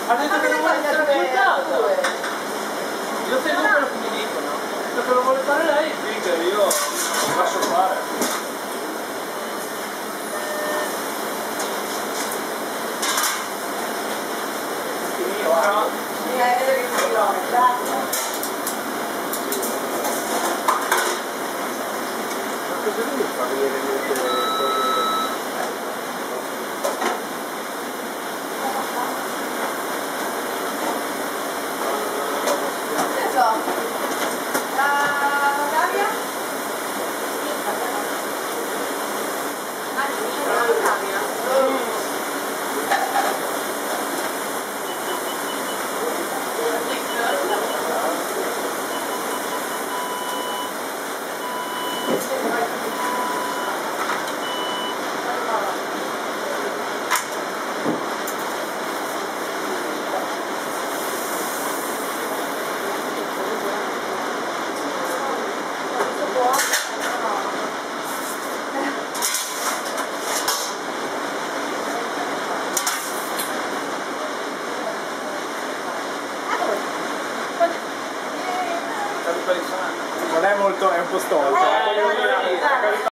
Ha detto che non vuole essere raccontato. Io seguo quello che mi dicono. Se lo vuole fare lei, dica, io lo lascio fare. Cosa devi far venire le cose? Non è molto, è un po' storto.